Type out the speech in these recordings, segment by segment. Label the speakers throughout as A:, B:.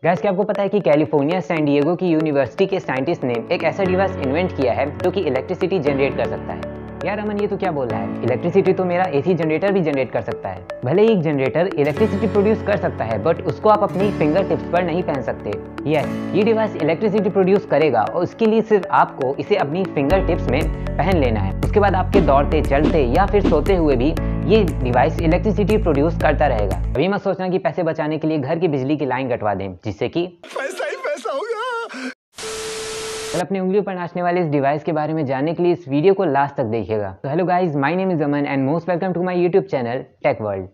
A: Gas क्या आपको पता है कि कैलिफोर्निया सैन डिएगो की यूनिवर्सिटी के साइंटिस्ट ने एक ऐसा डिवाइस इन्वेंट किया है जो कि इलेक्ट्रिसिटी जनरेट कर सकता है। यार अमन ये तो क्या बोल रहा है, इलेक्ट्रिसिटी तो मेरा एसी जनरेटर भी जनरेट कर सकता है। भले ही एक जनरेटर इलेक्ट्रिसिटी प्रोड्यूस कर सकता है बट उसको आप अपनी फिंगर टिप्स पर नहीं पहन सकते। ये डिवाइस इलेक्ट्रिसिटी प्रोड्यूस करेगा और उसके लिए सिर्फ आपको इसे अपनी फिंगर टिप्स में पहन लेना है। उसके बाद आपके दौड़ते चलते या फिर सोते हुए भी ये डिवाइस इलेक्ट्रिसिटी प्रोड्यूस करता रहेगा। अभी मत सोचना कि पैसे बचाने के लिए घर की बिजली की लाइन कटवा दें जिससे कि
B: पैसा ही पैसा होगा।
A: कल अपनी उंगलियों पर नाचने वाले इस डिवाइस के बारे में जानने के लिए इस वीडियो को लास्ट तक देखिएगा। तो hello guys, my name is Aman and most welcome to my YouTube channel tech world.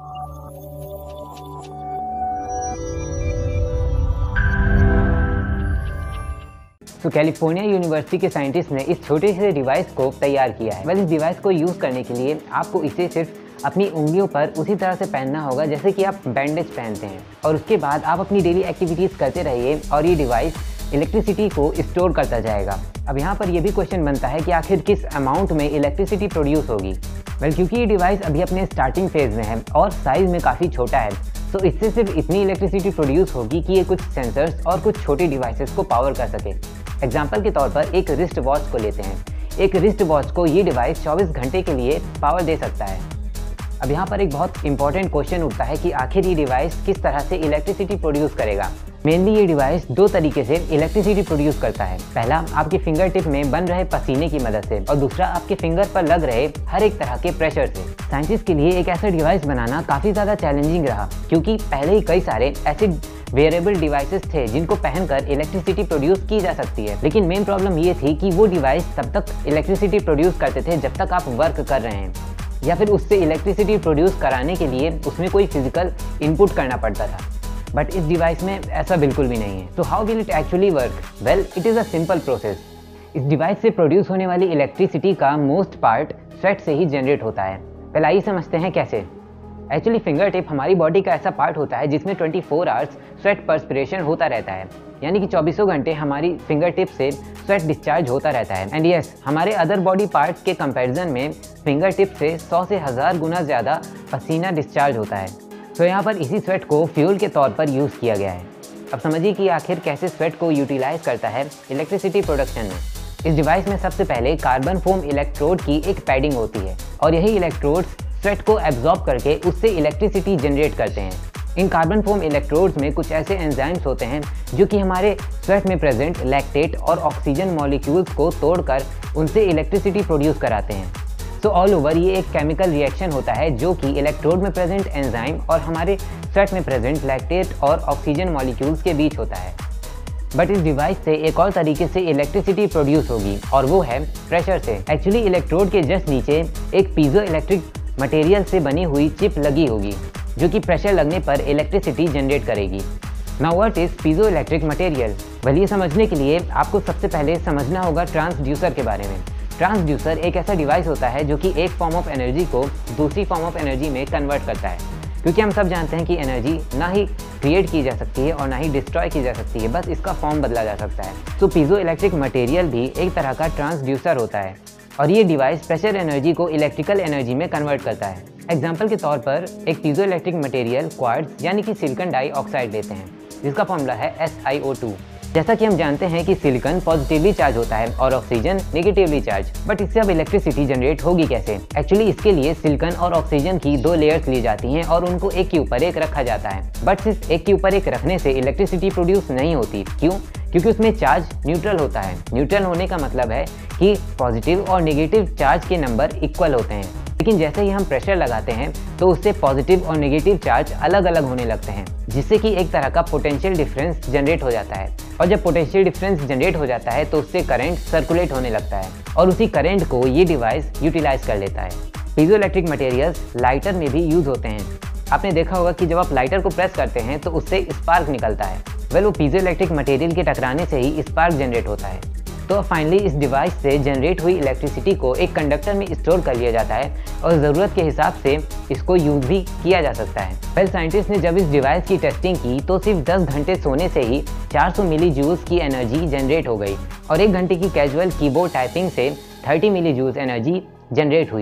A: तो कैलिफोर्निया यूनिवर्सिटी के साइंटिस्ट ने इस छोटे से डिवाइस को तैयार किया है। इस डिवाइस को यूज़ करने के लिए आपको इसे सिर्फ अपनी उंगलियों पर उसी तरह से पहनना होगा जैसे कि आप बैंडेज पहनते हैं, और उसके बाद आप अपनी डेली एक्टिविटीज़ करते रहिए और ये डिवाइस इलेक्ट्रिसिटी को स्टोर करता जाएगा। अब यहाँ पर यह भी क्वेश्चन बनता है कि आखिर किस अमाउंट में इलेक्ट्रिसिटी प्रोड्यूस होगी। क्योंकि ये डिवाइस अभी अपने स्टार्टिंग फेज में है और साइज़ में काफ़ी छोटा है, तो इससे सिर्फ इतनी इलेक्ट्रिसिटी प्रोड्यूस होगी कि ये कुछ सेंसर्स और कुछ छोटे डिवाइसेस को पावर कर सके। एग्जाम्पल के तौर पर एक रिस्ट वॉच को लेते हैं। एक रिस्ट वॉच को ये डिवाइस 24 घंटे के लिए पावर दे सकता है। अब यहाँ पर एक बहुत इंपॉर्टेंट क्वेश्चन उठता है कि आखिर ये डिवाइस किस तरह से इलेक्ट्रिसिटी प्रोड्यूस करेगा। मेनली ये डिवाइस दो तरीके से इलेक्ट्रिसिटी प्रोड्यूस करता है। पहला आपके फिंगर टिप में बन रहे पसीने की मदद से, और दूसरा आपके फिंगर पर लग रहे हर एक तरह के प्रेशर से। साइंटिस्ट के लिए एक ऐसा डिवाइस बनाना काफ़ी ज़्यादा चैलेंजिंग रहा, क्योंकि पहले ही कई सारे ऐसे वेयरेबल डिवाइसेस थे जिनको पहनकर इलेक्ट्रिसिटी प्रोड्यूस की जा सकती है। लेकिन मेन प्रॉब्लम ये थी कि वो डिवाइस तब तक इलेक्ट्रिसिटी प्रोड्यूस करते थे जब तक आप वर्क कर रहे हैं, या फिर उससे इलेक्ट्रिसिटी प्रोड्यूस कराने के लिए उसमें कोई फिजिकल इनपुट करना पड़ता था। बट इस डिवाइस में ऐसा बिल्कुल भी नहीं है। तो how will it actually work? Well, it is a simple process. इस डिवाइस से प्रोड्यूस होने वाली इलेक्ट्रिसिटी का मोस्ट पार्ट स्वेट से ही जनरेट होता है। पहले आइए समझते हैं कैसे। एक्चुअली फिंगर टिप हमारी बॉडी का ऐसा पार्ट होता है जिसमें 24 आवर्स स्वेट पर्सपिरेशन होता रहता है, यानी कि 24 घंटे हमारी फिंगर टिप से स्वेट डिस्चार्ज होता रहता है। एंड यस, हमारे अदर बॉडी पार्ट्स के कंपैरिजन में फिंगर टिप से 100 से 1000 गुना ज़्यादा पसीना डिस्चार्ज होता है। तो यहाँ पर इसी स्वेट को फ्यूल के तौर पर यूज़ किया गया है। अब समझिए कि आखिर कैसे स्वेट को यूटिलाइज करता है इलेक्ट्रिसिटी प्रोडक्शन में। इस डिवाइस में सबसे पहले कार्बन फोम इलेक्ट्रोड की एक पैडिंग होती है, और यही इलेक्ट्रोड्स स्वेट को एब्जॉर्ब करके उससे इलेक्ट्रिसिटी जनरेट करते हैं। इन कार्बन फोम इलेक्ट्रोड्स में कुछ ऐसे एंजाइम्स होते हैं जो कि हमारे स्वेट में प्रेजेंट लैक्टेट और ऑक्सीजन मॉलिक्यूल्स को तोड़कर उनसे इलेक्ट्रिसिटी प्रोड्यूस कराते हैं। सो ऑल ओवर ये एक केमिकल रिएक्शन होता है जो कि इलेक्ट्रोड में प्रेजेंट एंजाइम और हमारे स्वेट में प्रेजेंट लैक्टेट और ऑक्सीजन मॉलिक्यूल्स के बीच होता है। बट इस डिवाइस से एक और तरीके से इलेक्ट्रिसिटी प्रोड्यूस होगी, और वो है प्रेशर से। एक्चुअली इलेक्ट्रोड के जस्ट नीचे एक पीजो इलेक्ट्रिक मटेरियल से बनी हुई चिप लगी होगी जो कि प्रेशर लगने पर इलेक्ट्रिसिटी जनरेट करेगी। Now what is piezoelectric material? ये समझने के लिए आपको सबसे पहले समझना होगा ट्रांसड्यूसर के बारे में। ट्रांसड्यूसर एक ऐसा डिवाइस होता है जो कि एक फॉर्म ऑफ एनर्जी को दूसरी फॉर्म ऑफ एनर्जी में कन्वर्ट करता है, क्योंकि हम सब जानते हैं कि एनर्जी ना ही क्रिएट की जा सकती है और ना ही डिस्ट्रॉय की जा सकती है, बस इसका फॉर्म बदला जा सकता है। तो पीजो इलेक्ट्रिक मटेरियल भी एक तरह का ट्रांसड्यूसर होता है, और ये डिवाइस प्रेशर एनर्जी को इलेक्ट्रिकल एनर्जी में कन्वर्ट करता है। एग्जाम्पल के तौर पर एक पीजो इलेक्ट्रिक मटेरियल क्वार्ट्ज यानी कि सिलिकॉन डाइऑक्साइड लेते हैं, जिसका फॉर्मूला है SiO2। जैसा कि हम जानते हैं कि सिलिकॉन पॉजिटिवली चार्ज होता है और ऑक्सीजन नेगेटिवली चार्ज, बट इससे अब इलेक्ट्रिसिटी जनरेट होगी कैसे? एक्चुअली इसके लिए सिलिकॉन और ऑक्सीजन की दो लेयर्स ली जाती हैं और उनको एक के ऊपर एक रखा जाता है। बट सिर्फ एक के ऊपर एक रखने से इलेक्ट्रिसिटी प्रोड्यूस नहीं होती। क्यों? क्योंकि उसमें चार्ज न्यूट्रल होता है। न्यूट्रल होने का मतलब है कि पॉजिटिव और नेगेटिव चार्ज के नंबर इक्वल होते हैं। लेकिन जैसे ही हम प्रेशर लगाते हैं तो उससे पॉजिटिव और नेगेटिव चार्ज अलग अलग होने लगते हैं, जिससे कि एक तरह का पोटेंशियल डिफरेंस जनरेट हो जाता है। और जब पोटेंशियल डिफरेंस जनरेट हो जाता है तो उससे करंट सर्कुलेट होने लगता है, और उसी करंट को ये डिवाइस यूटिलाइज कर लेता है। पीजो इलेक्ट्रिक मटेरियल्स लाइटर में भी यूज होते हैं। आपने देखा होगा कि जब आप लाइटर को प्रेस करते हैं तो उससे स्पार्क निकलता है। वो पीजो इलेक्ट्रिक मटेरियल के टकराने से ही स्पार्क जनरेट होता है। तो फाइनली इस डिवाइस से जनरेट हुई इलेक्ट्रिसिटी को एक कंडक्टर में स्टोर कर लिया जाता है, और ज़रूरत के हिसाब से इसको यूज़ भी किया जा सकता है। साइंटिस्ट ने जब इस डिवाइस की टेस्टिंग की तो सिर्फ 10 घंटे सोने से ही 400 मिली जूल्स की एनर्जी जनरेट हो गई, और 1 घंटे की कैजुअल कीबोर्ड टाइपिंग से 30 मिली जूल्स एनर्जी जनरेट हुई।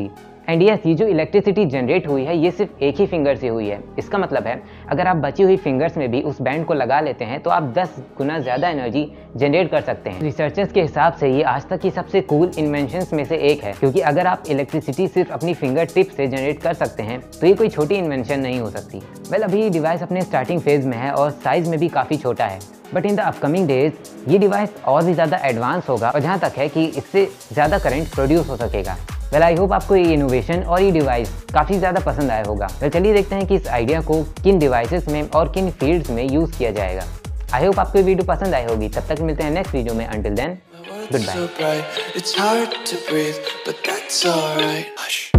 A: एंड यस, ये जो इलेक्ट्रिसिटी जनरेट हुई है ये सिर्फ एक ही फिंगर से हुई है। इसका मतलब है अगर आप बची हुई फिंगर्स में भी उस बैंड को लगा लेते हैं तो आप 10 गुना ज़्यादा एनर्जी जनरेट कर सकते हैं। रिसर्चर्स के हिसाब से ये आज तक की सबसे कूल इन्वेंशंस में से एक है, क्योंकि अगर आप इलेक्ट्रिसिटी सिर्फ अपनी फिंगर टिप से जनरेट कर सकते हैं तो ये कोई छोटी इन्वेंशन नहीं हो सकती। वेल, अभी ये डिवाइस अपने स्टार्टिंग फेज में है और साइज़ में भी काफ़ी छोटा है, but in the upcoming days ये डिवाइस और भी ज़्यादा एडवांस होगा और जहाँ तक है कि इससे ज़्यादा करंट प्रोड्यूस हो सकेगा। वेल, आई होप आपको ये इनोवेशन और ये डिवाइस काफ़ी ज़्यादा पसंद आया होगा। वेल, चलिए देखते हैं कि इस आइडिया को किन डिवाइसेस में और किन फील्ड्स में यूज़ किया जाएगा। आई होप आपको ये वीडियो पसंद आई होगी। तब तक मिलते हैं नेक्स्ट वीडियो में। Until then, good bye.